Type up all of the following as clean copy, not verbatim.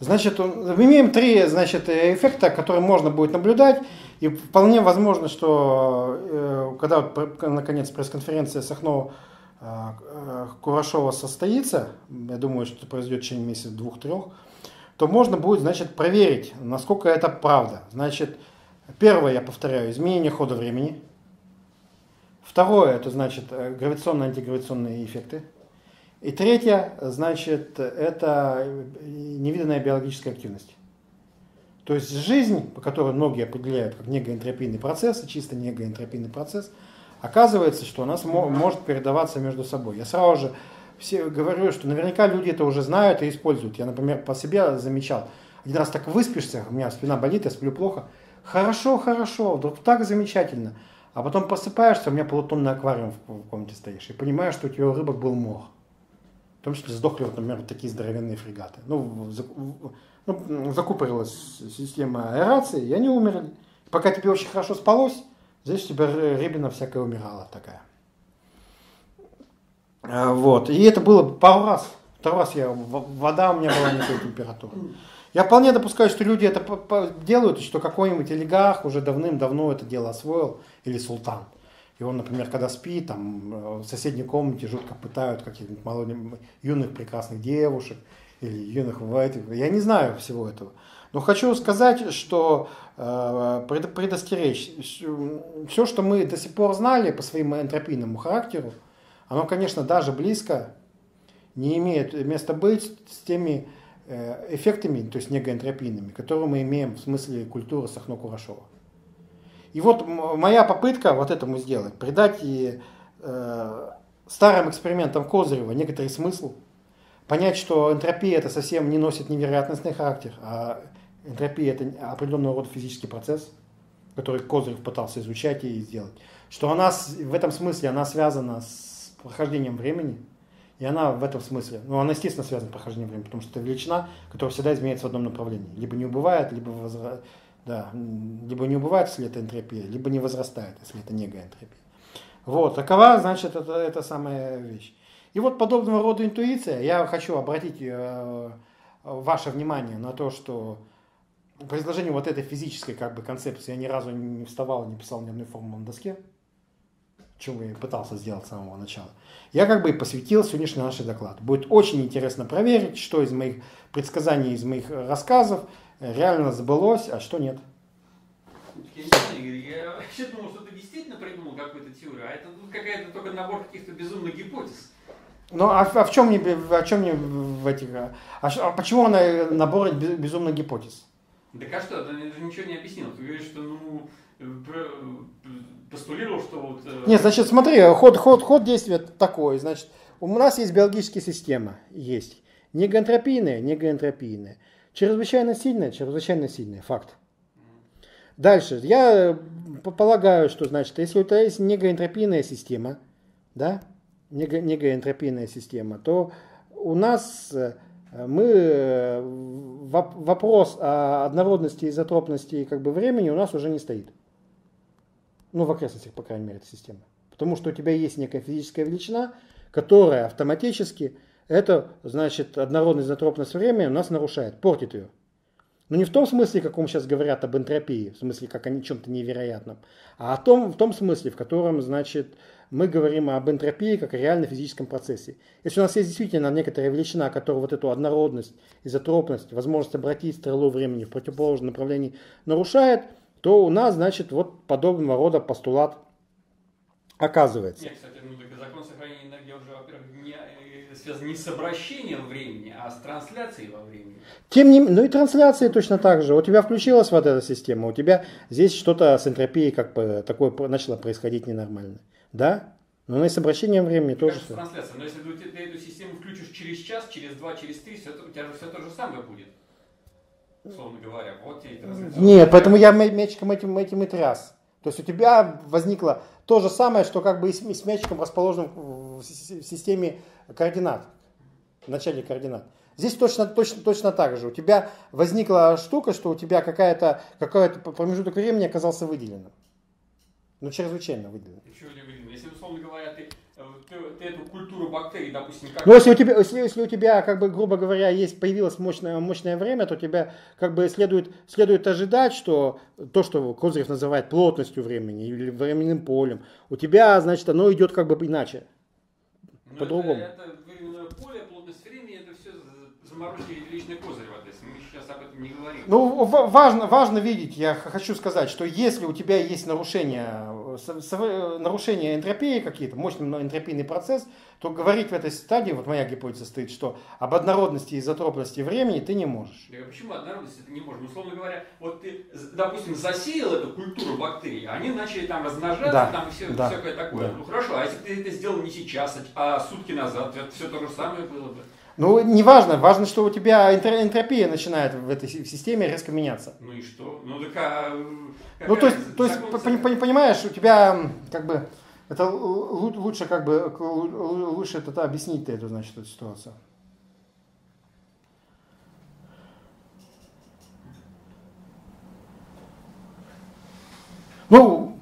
Значит, мы имеем три, значит, эффекта, которые можно будет наблюдать. И вполне возможно, что когда наконец пресс-конференция Сахно-Курашова состоится, я думаю, что это произойдет в течение месяца, 2-3, то можно будет, значит, проверить, насколько это правда. Значит, первое, я повторяю, изменение хода времени. Второе, это значит гравитационные и антигравитационные эффекты. И третье, значит, это невиданная биологическая активность. То есть жизнь, по которой многие определяют как негоэнтропийный процесс, чисто негоэнтропийный процесс, оказывается, что у нас может передаваться между собой. Я сразу же говорю, что наверняка люди это уже знают и используют. Я, например, по себе замечал. Один раз так выспишься, у меня спина болит, я сплю плохо. Хорошо, вдруг так замечательно. А потом просыпаешься, у меня полутонный аквариум в комнате стоишь, и понимаешь, что у тебя у рыбок был мох. В том числе сдохли, например, вот такие здоровенные фрегаты. Закупорилась система аэрации, и они умерли. Пока тебе очень хорошо спалось, здесь у тебя рыбина всякая умирала такая. Вот. И это было пару раз. Второй раз вода у меня была не той температуры. Я вполне допускаю, что люди это делают, что какой-нибудь олигарх уже давным-давно это дело освоил, или султан. И он, например, когда спит, там в соседней комнате жутко пытают каких-нибудь юных прекрасных девушек или юных я не знаю всего этого. Но хочу сказать, что предостеречь, все, что мы до сих пор знали по своему энтропийному характеру, оно, конечно, даже близко не имеет места быть с теми эффектами, то есть негоэнтропийными, которые мы имеем в смысле культуры Сахно-Курашова. И вот моя попытка вот этому сделать, придать старым экспериментам Козырева некоторый смысл, понять, что энтропия это совсем не носит невероятностный характер, а энтропия это определенного рода физический процесс, который Козырев пытался изучать и сделать, что она в этом смысле она связана с прохождением времени, и она в этом смысле, она естественно связана с прохождением времени, потому что это величина, которая всегда изменяется в одном направлении, либо не убывает, либо либо не убывает, если это энтропия, либо не возрастает, если это негоэнтропия. Вот, такова, значит, это самая вещь. И вот подобного рода интуиция, я хочу обратить ваше внимание на то, что по изложению вот этой физической концепции я ни разу не вставал, не писал ни одной формулы на доске, чего я пытался сделать с самого начала. Я и посвятил сегодняшний наш доклад. Будет очень интересно проверить, что из моих предсказаний, из моих рассказов реально сбылось, а что нет. Я не знаю, я вообще думал, что ты действительно придумал какую-то теорию, а это какая-то только набор каких-то безумных гипотез. Ну, в чем мне в этих... почему она набор безумных гипотез? Так а что, ты ничего не объяснил. Ты говоришь, что постулировал, что вот... Нет, значит, смотри, ход действия такой. Значит, у нас есть биологические системы, есть негоэнтропийные. Чрезвычайно сильная, факт. Дальше, я полагаю, что, значит, если у тебя есть негоэнтропийная система, да, негоэнтропийная система, то у нас вопрос о однородности, изотропности времени у нас уже не стоит. В окрестностях, по крайней мере, этой системы. Потому что у тебя есть некая физическая величина, которая автоматически это, значит, однородность, изотропность времени у нас нарушает, портит ее. Но не в том смысле, каком сейчас говорят об энтропии, в смысле, как о чем-то невероятном, а в том смысле, в котором, значит, мы говорим об энтропии как о реально физическом процессе. Если у нас есть действительно некоторая величина, которая вот эту однородность, изотропность, возможность обратить стрелу времени в противоположном направлении нарушает, то у нас, значит, вот подобного рода постулат оказывается. Нет, кстати, закон сохранения энергии уже, во-первых, связан не с обращением времени, а с трансляцией во времени. И трансляции точно так же. У тебя включилась вот эта система, у тебя здесь что-то с энтропией такое начало происходить ненормально. Да? Но и с обращением времени тоже. С трансляцией. Но если ты эту систему включишь через час, через 2, через 3, у тебя же все то же самое будет. Условно говоря. Вот тебе и трансляция. Нет, поэтому я мячиком этим и тряс. То есть у тебя возникло то же самое, что и с мячиком расположенным в системе координат, в начале координат. Здесь точно так же. У тебя возникла штука, что у тебя какой-то промежуток времени оказался выделенным. Чрезвычайно выделенным. Еще ли выделенным? Если, условно говоря, ты эту культуру бактерий, допустим, как... Ну, если у тебя, как бы, грубо говоря, появилось мощное время, то тебе как бы следует ожидать, что то, что Козырев называет плотностью времени или временным полем, у тебя, значит, оно идет как бы иначе, по-другому. Это временное поле, плотность времени, это все заморочки личной Козырева. То есть мы сейчас об этом не говорим. Ну, важно видеть, я хочу сказать, что если у тебя есть нарушение энтропии какие-то, мощный энтропийный процесс, то говорить в этой стадии, вот моя гипотеза стоит, что об однородности и изотропности времени ты не можешь. А почему однородность это не можешь? Условно говоря, вот ты, допустим, засеял эту культуру бактерий, они начали там размножаться, да, там всякое такое. Да. Ну хорошо, а если бы ты это сделал не сейчас, а сутки назад, это все то же самое было бы. Ну, не важно. Важно, что у тебя энтропия начинает в этой системе резко меняться. Ну и что? Ну так ну, то есть понимаешь, у тебя как бы это лучше как бы лучше это объяснить эту, значит, эту ситуацию. Ну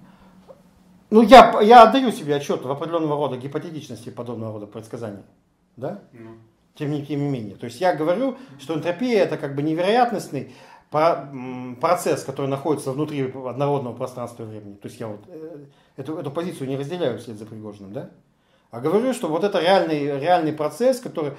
я отдаю себе отчет в определенного рода гипотетичности подобного рода предсказаний, да? Тем не менее. То есть я говорю, что энтропия это как бы невероятностный процесс, который находится внутри однородного пространства и времени. То есть я вот эту позицию не разделяю вслед за Пригожиным, да? А говорю, что вот это реальный процесс, который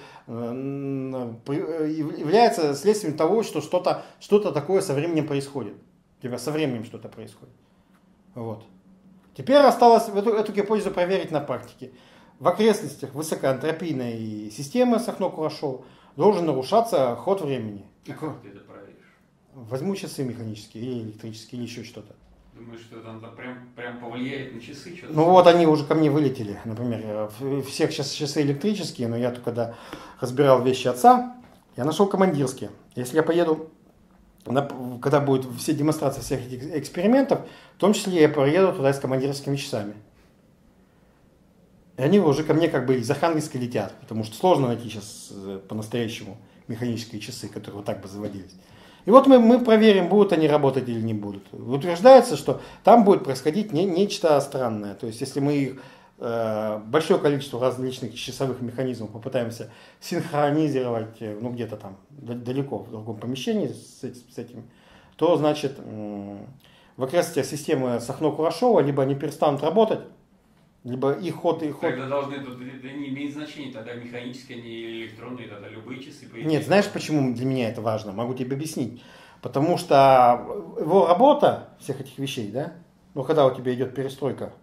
является следствием того, что что-то такое со временем происходит. У тебя со временем что-то происходит. Вот. Теперь осталось эту гипотезу проверить на практике. В окрестностях высокоэнтропийной системы Сахно-Курашова должен нарушаться ход времени. А как ты это проверишь? Возьму часы механические или электрические, или еще что-то. Думаешь, что это прям повлияет на часы? Что-то? Ну вот они уже ко мне вылетели. Например, всех сейчас часы электрические, но я только когда разбирал вещи отца, я нашел командирские. Если я поеду, когда будут все демонстрации всех этих экспериментов, в том числе я поеду туда с командирскими часами. И они уже ко мне как бы из Архангельска летят, потому что сложно найти сейчас по-настоящему механические часы, которые вот так бы заводились. И вот мы проверим, будут они работать или не будут. Утверждается, что там будет происходить нечто странное. То есть если мы большое количество различных часовых механизмов попытаемся синхронизировать, ну где-то там далеко в другом помещении с этим, то значит в окрестностях системы Сахно-Курашова либо они перестанут работать, либо их ход... Тогда должны, это не имеет значения, тогда механические, не электронные, тогда любые часы. Нет, знаешь, почему для меня это важно? Могу тебе объяснить. Потому что его работа, всех этих вещей, да, ну, когда у тебя идет перестройка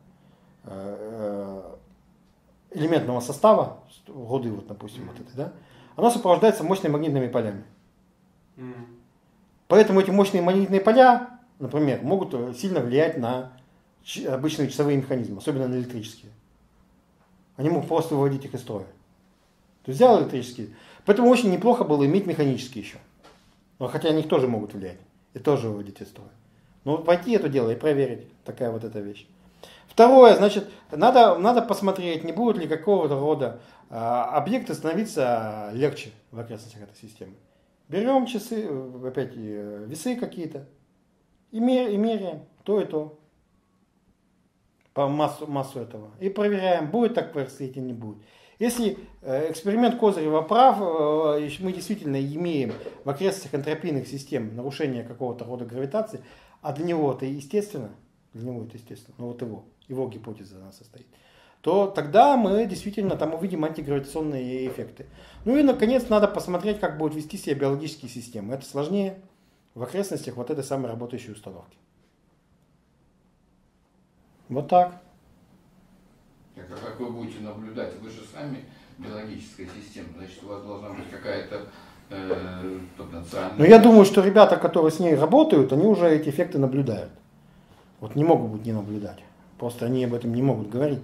элементного состава, годы, вот, допустим, вот это, да, оно сопровождается мощными магнитными полями. Поэтому эти мощные магнитные поля, например, могут сильно влиять на обычные часовые механизмы, особенно на электрические. Они могут просто выводить их из строя. То есть взял электрические. Поэтому очень неплохо было иметь механические еще. Но хотя они тоже могут влиять. И тоже выводить из строя. Но пойти это дело и проверить. Такая вот эта вещь. Второе, значит, надо посмотреть, не будет ли какого-то рода объекты становиться легче в окрестностях этой системы. Берем часы, опять весы какие-то и меряем то и то. По массу этого. И проверяем, будет так происходить или не будет. Если эксперимент Козырева прав, мы действительно имеем в окрестностях энтропийных систем нарушение какого-то рода гравитации, а для него это естественно, ну вот его гипотеза она состоит, то тогда мы действительно там увидим антигравитационные эффекты. Ну и наконец надо посмотреть, как будут вести себя биологические системы. Это сложнее в окрестностях вот этой самой работающей установки. Вот так. А как вы будете наблюдать? Вы же сами биологическая система, значит, у вас должна быть какая-то потенциальная... Но я думаю, что ребята, которые с ней работают, они уже эти эффекты наблюдают. Вот не могут быть не наблюдать. Просто они об этом не могут говорить.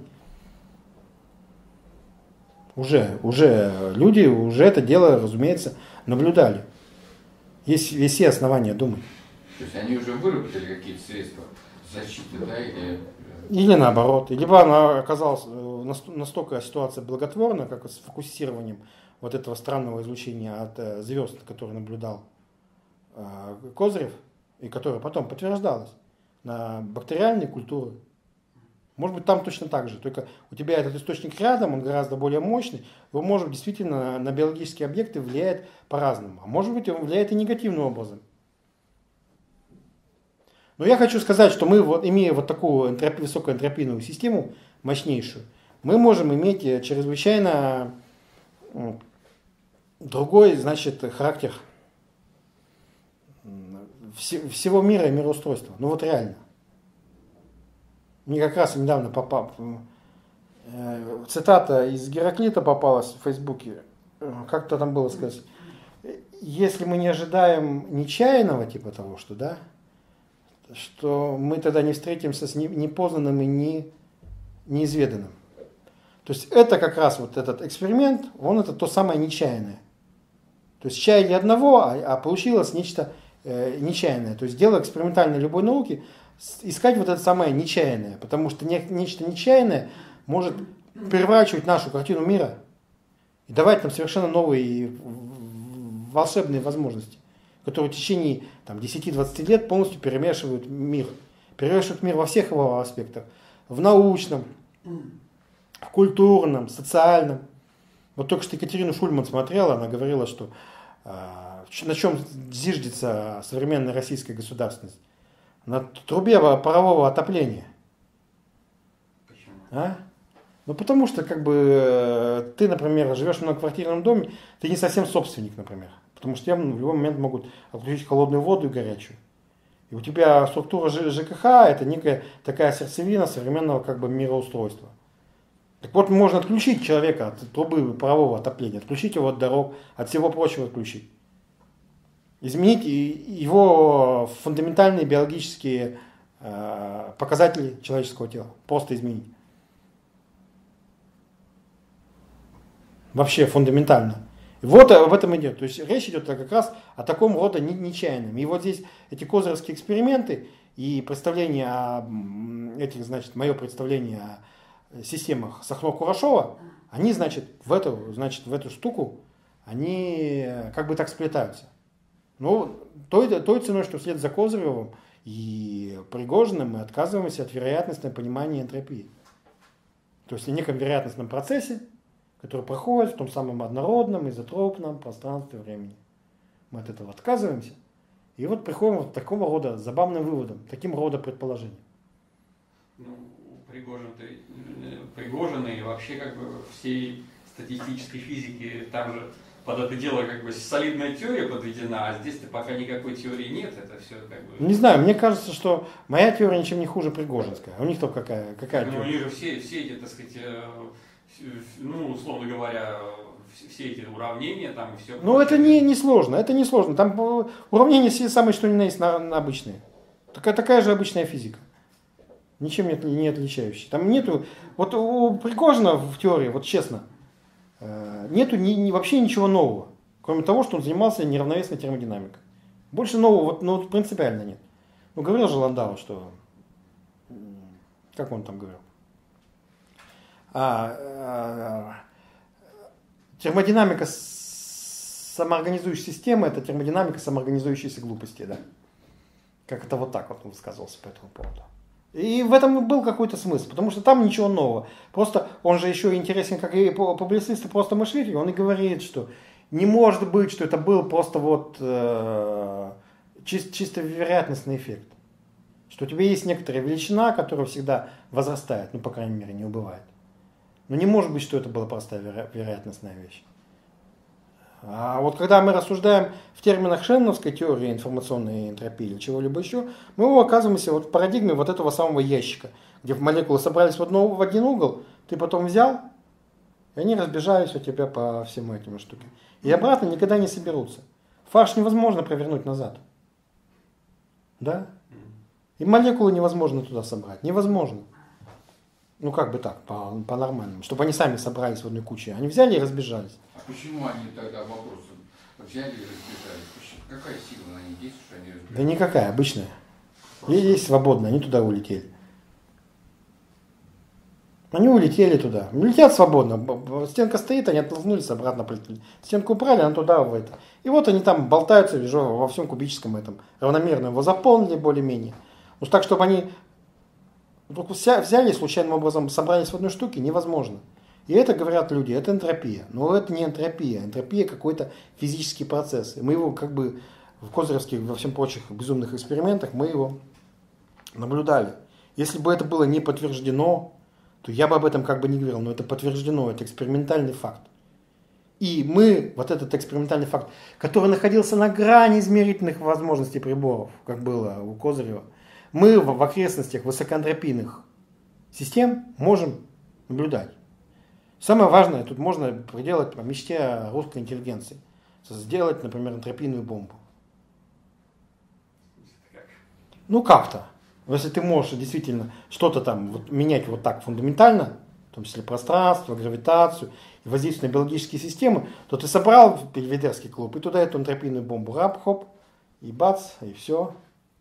Уже люди уже это дело, разумеется, наблюдали. Есть все основания думать. То есть они уже выработали какие-то средства защиты, да, или наоборот. Либо она оказалась настолько ситуация благотворна, как с фокусированием вот этого странного излучения от звезд, который наблюдал Козырев, и которое потом подтверждалось на бактериальной культуре. Может быть, там точно так же, только у тебя этот источник рядом, он гораздо более мощный, он может действительно на биологические объекты влияет по-разному. А может быть, он влияет и негативным образом. Но я хочу сказать, что мы, вот, имея вот такую высокоэнтропийную систему, мощнейшую, мы можем иметь чрезвычайно другой, значит, характер всего мира и мироустройства. Ну вот реально. Мне как раз недавно цитата из Гераклита попалась в Фейсбуке. Как-то там было сказать. Если мы не ожидаем нечаянного, типа того, что, да, что мы тогда не встретимся с непознанным и неизведанным. То есть это как раз вот этот эксперимент, он это то самое нечаянное. То есть чаяли одного, а получилось нечто нечаянное. То есть дело экспериментальной любой науки искать вот это самое нечаянное, потому что нечто нечаянное может переворачивать нашу картину мира и давать нам совершенно новые волшебные возможности, которые в течение 10-20 лет полностью перемешивают мир. Перемешивают мир во всех его аспектах. В научном, в культурном, социальном. Вот только что Екатерина Шульман смотрела, она говорила, что на чем зиждется современная российская государственность? На трубе парового отопления. Почему? А? Ну потому что ты, например, живешь в многоквартирном доме, ты не совсем собственник, например. Потому что в любой момент могут отключить холодную воду и горячую. И у тебя структура ЖКХ это некая такая сердцевина современного мироустройства. Так вот, можно отключить человека от трубы парового отопления, отключить его от дорог, от всего прочего отключить. Изменить его фундаментальные биологические показатели человеческого тела. Просто изменить. Вообще фундаментально. И вот об этом идет. То есть речь идет как раз о таком рода нечаянном. И вот здесь эти козыревские эксперименты и представление о этих, значит, мое представление о системах Сахно-Курашова, они, значит, в эту штуку, они как бы так сплетаются. Ну, той ценой, что вслед за Козыревым и Пригожиным мы отказываемся от вероятностного понимания энтропии. То есть в неком вероятностном процессе, который проходит в том самом однородном, изотропном пространстве времени. Мы от этого отказываемся. И вот приходим вот к такого рода забавным выводам, таким рода предположениям. Ну, Пригожин и вообще всей статистической физики там же под это дело солидная теория подведена, а здесь-то пока никакой теории нет, это все Не знаю, мне кажется, что моя теория ничем не хуже Пригожинская. А у них-то какая теория? Ну, у них же все эти, так сказать, условно говоря, все эти уравнения там и все. Ну, это не сложно, это не сложно. Там уравнения все самые, что ни на есть, обычные. Такая же обычная физика. Ничем не отличающая. Там нету, вот у Пригожина в теории, вот честно, нету вообще ничего нового. Кроме того, что он занимался неравновесной термодинамикой. Больше нового принципиально нет. Ну, говорил же Ландау, что... Как он там говорил? Термодинамика самоорганизующей системы – это термодинамика самоорганизующейся глупости, да? Как это вот так вот он высказывался по этому поводу. И в этом был какой-то смысл, потому что там ничего нового. Просто он же еще интересен, как и публицист, и просто мыслитель. Он и говорит, что не может быть, что это был просто чисто вероятностный эффект. Что у тебя есть некоторая величина, которая всегда возрастает, по крайней мере, не убывает. Но не может быть, что это была простая вероятностная вещь. А вот когда мы рассуждаем в терминах шенноновской теории информационной энтропии или чего-либо еще, мы оказываемся в парадигме вот этого самого ящика, где молекулы собрались в один угол, ты потом взял, и они разбежались у тебя по всем этим штукам. И обратно никогда не соберутся. Фарш невозможно провернуть назад. Да? И молекулы невозможно туда собрать. Невозможно. Ну как бы так, по-нормальному. Чтобы они сами собрались в одной куче. Они взяли и разбежались. А почему они тогда вопросом взяли и разбежались? Какая сила на них действует, что они разбежались? Да никакая, обычная. Есть свободно, они туда улетели. Они улетели туда. Летят свободно. Стенка стоит, они оттолкнулись, обратно полетели. Стенку убрали, она туда, в это. И вот они там болтаются во всем кубическом этом. Равномерно его заполнили более-менее. Ну так, чтобы они Вдруг взяли случайным образом, собрались в одной штуке, невозможно. И это, говорят люди, это энтропия. Но это не энтропия. Энтропия какой-то физический процесс. И мы его как бы в козыревских, во всем прочих безумных экспериментах мы его наблюдали. Если бы это было не подтверждено, то я бы об этом как бы не говорил. Но это подтверждено, это экспериментальный факт. И мы, вот этот экспериментальный факт, который находился на грани измерительных возможностей приборов, как было у Козырева, мы в окрестностях высокоэнтропийных систем можем наблюдать. Самое важное, тут можно проделать по мечте русской интеллигенции. Сделать, например, энтропийную бомбу. Ну как-то. Если ты можешь действительно что-то там вот, менять вот так фундаментально, в том числе пространство, гравитацию, и воздействие на биологические системы, то ты собрал Бельведерский клуб и туда эту энтропийную бомбу, рап, хоп, и бац, и все.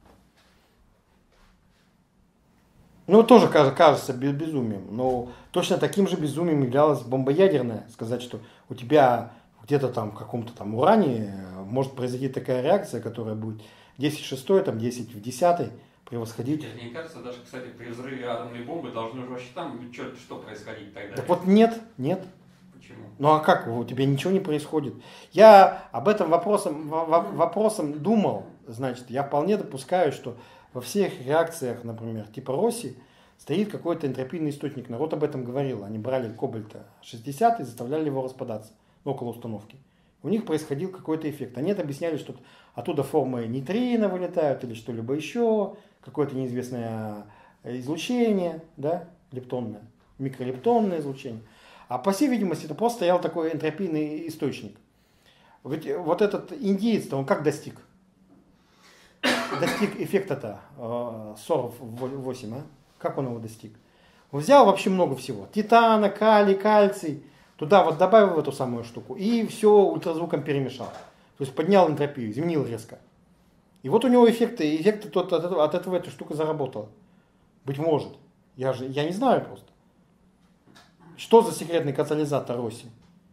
Ну, тоже кажется безумием, но точно таким же безумием являлась бомба ядерная. Сказать, что у тебя где-то там в каком-то там уране может произойти такая реакция, которая будет 10 в 6, там 10 в 10 превосходить. Мне кажется, даже, кстати, при взрыве атомной бомбы должно же вообще там что происходить тогда. Так вот нет. Почему? Ну а как? У тебя ничего не происходит. Я об этом вопросом думал. Значит, я вполне допускаю, что во всех реакциях, например, типа Росси, стоит какой-то энтропийный источник. Народ об этом говорил. Они брали кобальта-60 и заставляли его распадаться около установки. У них происходил какой-то эффект. Они это объясняли, что оттуда формы нейтрино вылетают или что-либо еще, какое-то неизвестное излучение, да, лептонное, микролептонное излучение. А по всей видимости, это просто стоял такой энтропийный источник. Ведь вот этот индиец-то, он как достиг? Достиг эффекта-то 48, а? Как он его достиг? Он взял вообще много всего. Титана, калий, кальций. Туда вот добавил в эту самую штуку. И все ультразвуком перемешал. То есть поднял энтропию, изменил резко. И вот у него эффекты от этого эта штука заработала. Быть может. Я не знаю просто. Что за секретный катализатор Росси?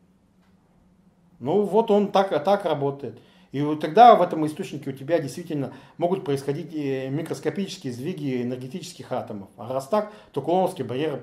Ну вот он так работает. И вот тогда в этом источнике у тебя действительно могут происходить микроскопические сдвиги энергетических атомов. А раз так, то кулоновский барьер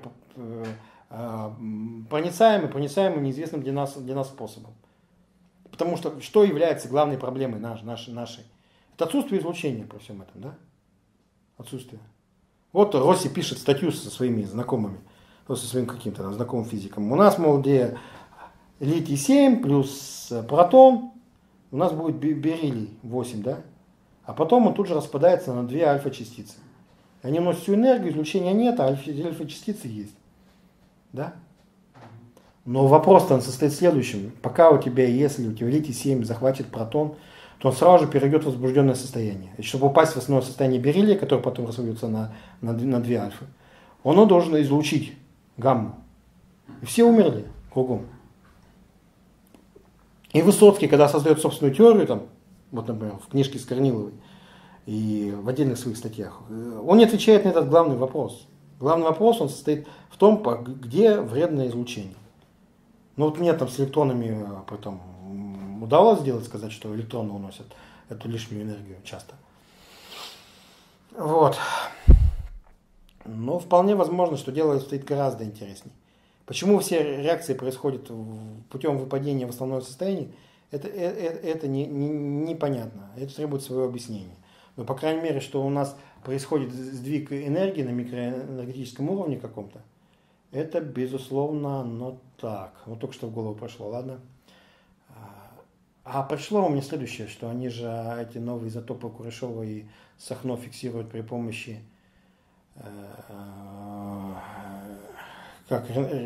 проницаемый неизвестным для нас способом. Потому что является главной проблемой нашей? Это отсутствие излучения при всем этом, да? Отсутствие. Вот Росси пишет статью со своими знакомыми, со своим каким-то знакомым физиком. У нас, мол, где литий-7 плюс протон, у нас будет бериллий 8, да? А потом он тут же распадается на 2 альфа-частицы. Они носят всю энергию, излучения нет, а альфа-частицы есть. Да? Но вопрос-то состоит в следующем. Пока у тебя, если у тебя литий-7 захватит протон, то он сразу же перейдет в возбужденное состояние. И чтобы упасть в основное состояние бериллия, которое потом рассудится на 2 альфы, он должен излучить гамму. И все умерли кругом. И Высоцкий, когда создает собственную теорию, там, вот, например, в книжке с Корниловой и в отдельных своих статьях, он не отвечает на этот главный вопрос. Главный вопрос он состоит в том, где вредное излучение. Ну вот мне там с электронами потом удалось сказать, что электроны уносят эту лишнюю энергию часто. Вот. Но вполне возможно, что дело стоит гораздо интереснее. Почему все реакции происходят путем выпадения в основное состояние, это непонятно. Это требует своего объяснения. Но, по крайней мере, что у нас происходит сдвиг энергии на микроэнергетическом уровне каком-то, это, безусловно, но так. Вот только что в голову прошло, ладно? А пришло у меня следующее, что они же эти новые изотопы Курашова и Сахно фиксируют при помощи как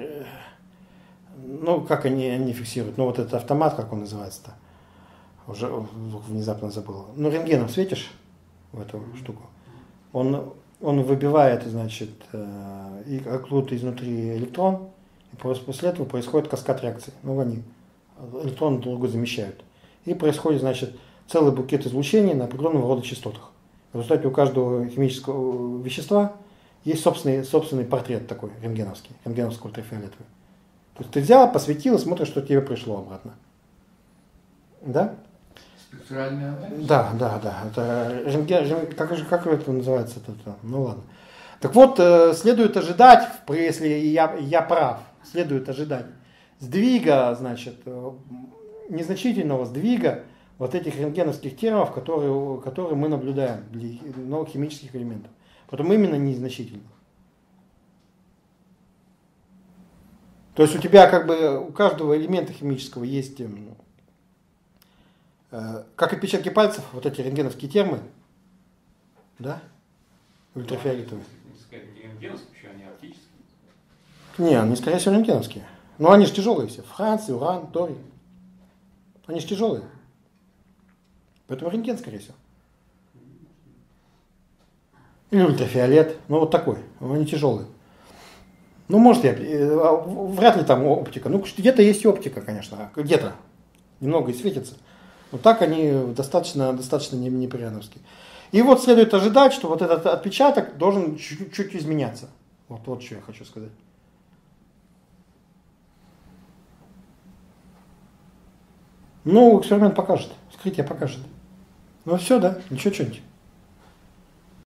они фиксируют? Ну, вот этот автомат, как он называется-то? Уже внезапно забыл. Ну, рентгеном светишь в эту штуку. Он выбивает, значит, и оттуда изнутри электрон, и после этого происходит каскад реакций. Ну, они электрон друг друга замещают. И происходит, значит, целый букет излучений на определенного рода частотах. В результате у каждого химического вещества есть собственный портрет такой рентгеновский ультрафиолетовый. То есть ты взял, посветил и смотришь, что тебе пришло обратно. Да? Спектральный анализ? Да. Это рентген, как это называется? Ну ладно. Так вот, следует ожидать, если я прав, следует ожидать сдвига, значит, незначительного сдвига вот этих рентгеновских термов, которые мы наблюдаем для новых химических элементов. Потом именно незначительных. То есть у тебя как бы у каждого элемента химического есть, как отпечатки пальцев, вот эти рентгеновские термы, да, ультрафиолетовые. Не рентгеновские, еще они оптические. Не, они, скорее всего, рентгеновские. Но они же тяжелые все. Франций, уран, торий. Они же тяжелые. Поэтому рентген, скорее всего. Или ультрафиолет. Ну, вот такой. Они тяжелые. Ну, может, вряд ли там оптика. Ну, где-то есть оптика, конечно. Где-то. Немного и светится. Но так они достаточно неприятновские. И вот следует ожидать, что вот этот отпечаток должен чуть-чуть изменяться. Вот что я хочу сказать. Ну, эксперимент покажет. Вскрытие покажет. Ну, все, да? Ничего, что-нибудь.